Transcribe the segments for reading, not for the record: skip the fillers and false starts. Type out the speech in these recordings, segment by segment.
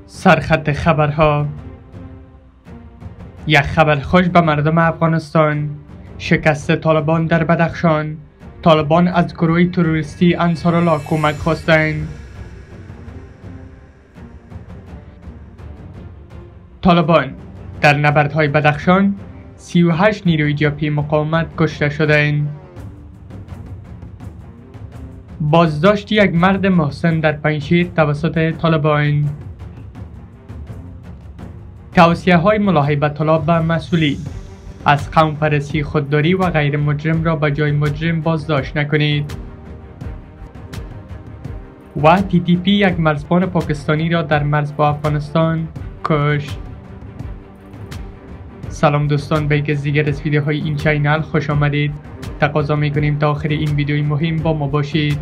سرخط خبرها. یک خبر خوش به مردم افغانستان: شکست طالبان در بدخشان. طالبان از گروه تروریستی انصارالله کمک خواستند. طالبان در نبردهای بدخشان 38 نیروی جبهه مقاومت کشته شدند. بازداشت یک مرد محسن در پنجشیر توسط طالبان. توصیه های ملاحظه طلب به مسئولین: از قوم پرستی، خودداری و غیر مجرم را به جای مجرم بازداشت نکنید. و TTP یک مرزبان پاکستانی را در مرز با افغانستان کشت. سلام دوستان، به یک از دیگر از ویدیوهای این چینل خوش آمدید. تقاضا میکنیم تا آخر این ویدیوی مهم با ما باشید.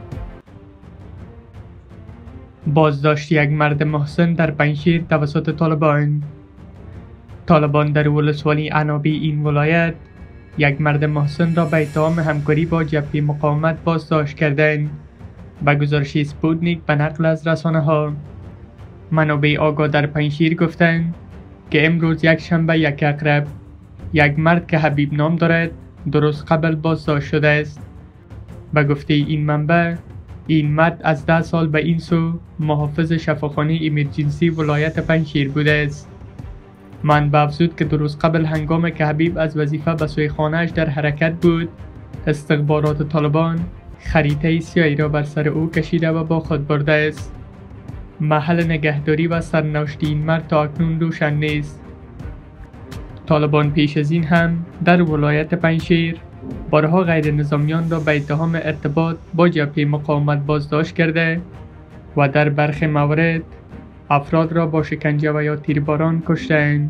بازداشت یک مرد محسن در پنجشیر توسط طالبان. طالبان در ولسوالی عنابی این ولایت یک مرد محسن را به اتهام همکاری با جبهه مقاومت بازداشت کردند. به گزارش سپوتنیک به نقل از رسانه ها، منابع آگاه در پنجشیر گفتند که امروز یک شنبه 1 اکرب یک مرد که حبیب نام دارد درست قبل بازداشت شده است. به گفته این منبع، این مرد از 10 سال به این سو محافظ شفاخانه ایمرجنسی ولایت پنجشیر بوده است. منبع افزود که درست قبل هنگامی که حبیب از وظیفه به سوی خانه‌اش در حرکت بود، استخبارات طالبان خریطه سیاهی را بر سر او کشیده و با خود برده است. محل نگهداری و سرنوشت این مرد تا اکنون روشن نیست. طالبان پیش از این هم در ولایت پنجشیر بارها غیر نظامیان را به اتهام ارتباط با جبهه مقاومت بازداشت کرده و در برخی موارد افراد را با شکنجه و یا تیرباران کشتند.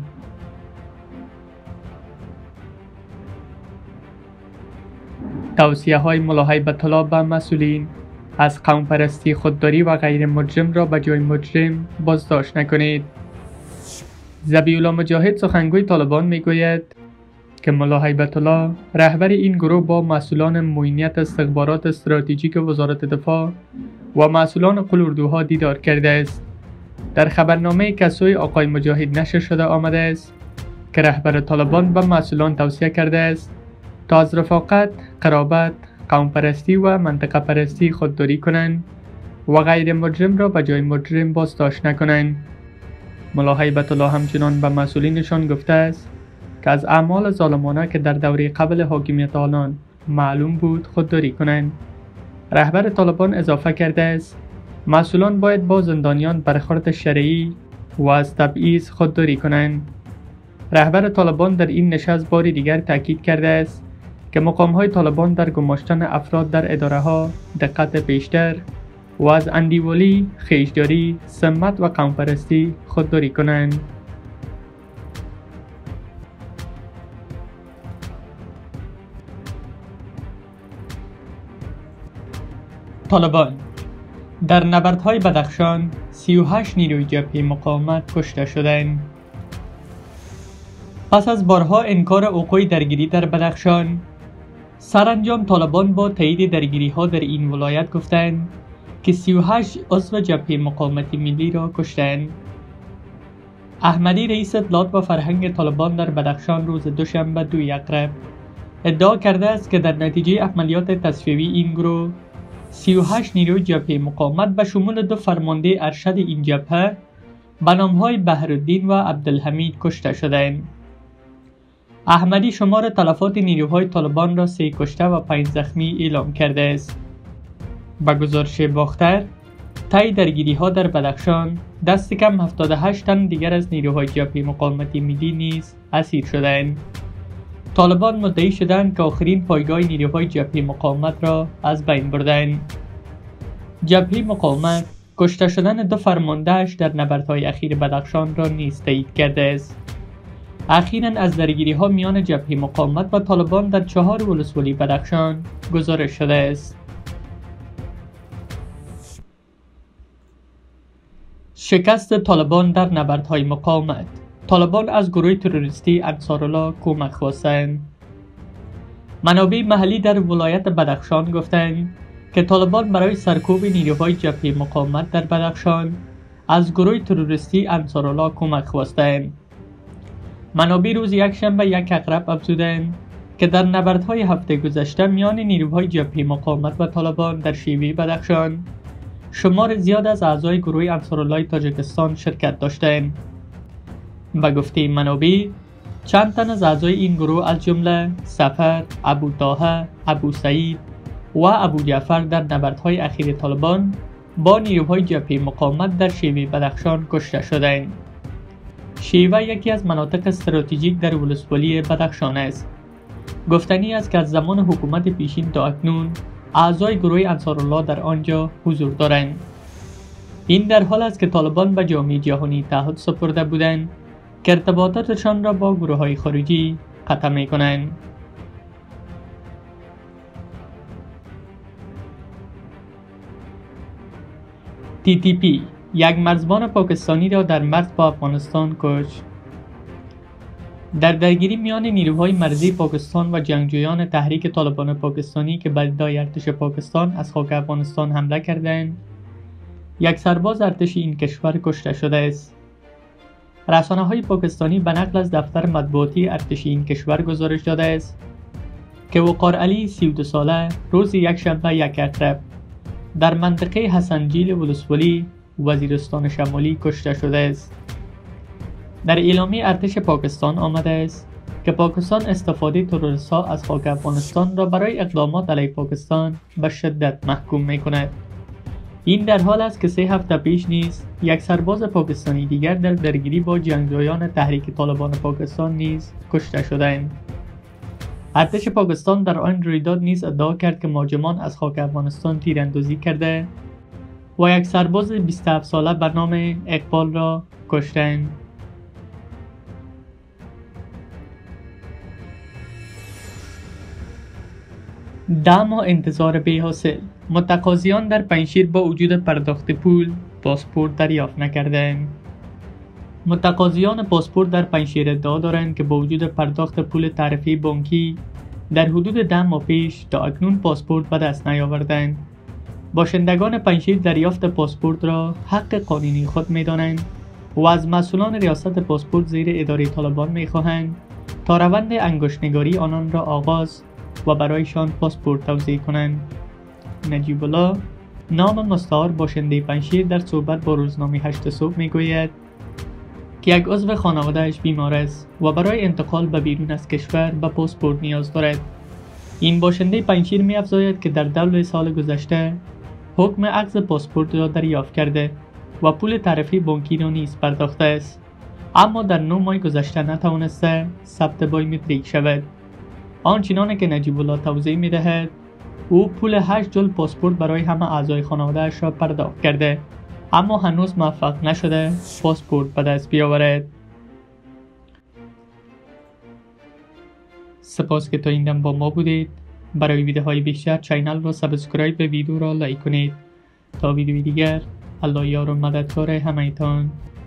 توصیه های ملاحظه طلب به مسئولین: از قوم پرستی، خودداری و غیر مجرم را به جای مجرم بازداشت نکنید. ذبیح الله مجاهد سخنگوی طالبان میگوید که ملا هیبت الله رهبر این گروه با مسئولان معینیت استخبارات استراتژیک وزارت دفاع و مسئولان قلوردوها دیدار کرده است. در خبرنامه که از سوی آقای مجاهد نشر شده آمده است که رهبر طالبان به مسئولان توصیه کرده است تا از رفاقت، قرابت، قوم پرستی و منطقه پرستی خودداری کنند و غیر مجرم را به جای مجرم بازداشت نکنند. ملا هیبت الله همچنان به مسئولینشان گفته است که از اعمال ظالمانه که در دوره قبل حاکمیت آنان معلوم بود خودداری کنند. رهبر طالبان اضافه کرده است مسئولان باید با زندانیان برخورد شرعی و از تبعیض خودداری کنند. رهبر طالبان در این نشست باری دیگر تاکید کرده است که مقام‌های طالبان در گماشتن افراد در اداره‌ها دقت بیشتر و از اندیولی، خویشداری، سمت و قوم پرستی خودداری کنند. طالبان در نبردهای بدخشان 38 نیروی جبهه مقاومت کشته شدند. پس از بارها انکار وقوع درگیری در بدخشان، سرانجام طالبان با تایید درگیری ها در این ولایت گفتند که 38 عضو جبهه مقاومت ملی را کشتند. احمدی رئیس اطلاعات و فرهنگ طالبان در بدخشان روز دوشنبه 2 اکرب ادعا کرده است که در نتیجه عملیات تصفیه‌ای این گروه 38 نیروی جبهه مقاومت به شمول 2 فرمانده ارشد این جبهه به نام‌های بهرالدین و عبدالحمید کشته شدند. احمدی شمار تلفات نیروهای طالبان را 3 کشته و 5 زخمی اعلام کرده است. به گزارش باختر، طی درگیری ها در بدخشان دست کم 78 تن دیگر از نیروهای جبهه مقاومت ملی نیز اسیر شدند. طالبان مدعی شدند که آخرین پایگاه نیروهای جبهه مقاومت را از بین بردند. جبهه مقاومت کشته شدن 2 فرمانده‌اش در نبردهای اخیر بدخشان را نیز تایید کرده است. اخیراً از درگیری ها میان جبهه مقاومت و طالبان در 4 ولسوالی بدخشان گزارش شده است. شکست طالبان در نبردهای مقاومت. طالبان از گروه تروریستی انصارالله کمک خواستند. منابع محلی در ولایت بدخشان گفتند که طالبان برای سرکوب نیروهای جبهه مقاومت در بدخشان از گروه تروریستی انصارالله کمک خواستند. منابع روز یکشنبه 1 اقرب افزودند که در نبردهای هفته گذشته میان نیروهای جبهه مقاومت و طالبان در شیوه بدخشان شمار زیاد از اعضای گروه انصارالله تاجیکستان شرکت داشتند. به گفته منابع چند تن از اعضای این گروه از جمله سفر، ابو طاهه، ابو سعید و ابو جعفر در نبردهای اخیر طالبان با نیروهای جبهه مقاومت در شیوه بدخشان کشته شدند. شیوه یکی از مناطق استراتژیک در ولسوالی بدخشان است. گفتنی است که از زمان حکومت پیشین تا اکنون اعضای گروه انصارالله در آنجا حضور دارند. این در حال است که طالبان به جامعه جهانی تعهد سپرده بودند که ارتباطاتشان را با گروه‌های خارجی قطع می‌کنند. TTP یک مرزبان پاکستانی را در مرز با افغانستان کشت. در درگیری میان نیروهای مرزی پاکستان و جنگجویان تحریک طالبان پاکستانی که به ادعای ارتش پاکستان از خاک افغانستان حمله کردند، یک سرباز ارتش این کشور کشته شده است. رسانه‌های پاکستانی به نقل از دفتر مطبوعاتی ارتش این کشور گزارش داده است که وقار علی 32 ساله روز یکشنبه 1 اقرب در منطقه حسنجیل ولسوالی وزیرستان شمالی کشته شده است. در اعلامیه ارتش پاکستان آمده است که پاکستان استفاده تروریست‌ها از خاک افغانستان را برای اقدامات علیه پاکستان به شدت محکوم می‌کند. این در حال است که 3 هفته پیش نیز یک سرباز پاکستانی دیگر در درگیری با جنگجویان تحریک طالبان پاکستان نیز کشته شدند. ارتش پاکستان در آن رویداد نیز ادعا کرد که مهاجمان از خاک افغانستان تیراندازی کرده و یک سرباز 27 ساله به نام اقبال را کشتند. ده ماه انتظار بی‌حاصل، متقاضیان در پنجشیر با وجود پرداخت پول پاسپورت دریافت نکردند. متقاضیان پاسپورت در پنجشیر ادعا دارند که با وجود پرداخت پول تعرفه بانکی در حدود 10 ماه پیش تا اکنون پاسپورت به دست نیاوردند. باشندگان پنجشیر دریافت پاسپورت را حق قانونی خود می‌دانند و از مسئولان ریاست پاسپورت زیر اداره طالبان می‌خواهند تا روند انگشت‌نگاری آنان را آغاز و برایشان پاسپورت توزیع کنند. نجیب الله، نام مستعار باشنده پنجشیر، در صحبت با روزنامه 8 صبح میگوید که یک عضو خانواده‌اش بیمار است و برای انتقال به بیرون از کشور به پاسپورت نیاز دارد. این باشنده پنجشیر می‌افزاید که در دول سال گذشته حکم عقد پاسپورت را دریافت کرده و پول تعرفه بانکی را نیز پرداخته است، اما در 9 ماه گذشته نتوانسته ثبت بایومتریک شود. آنچنان که نجیب الله توضیح می‌دهد، او پول 8 جل پاسپورت برای همه اعضای خانواده‌اش را پرداخت کرده، اما هنوز موفق نشده پاسپورت به دست بیاورد. سپاس که تا این دم با ما بودید. برای ویدیوهای بیشتر چینل را سابسکرایب و ویدیو را لایک کنید. تا ویدیوی دیگر، الله یار و مددکار همه‌تان.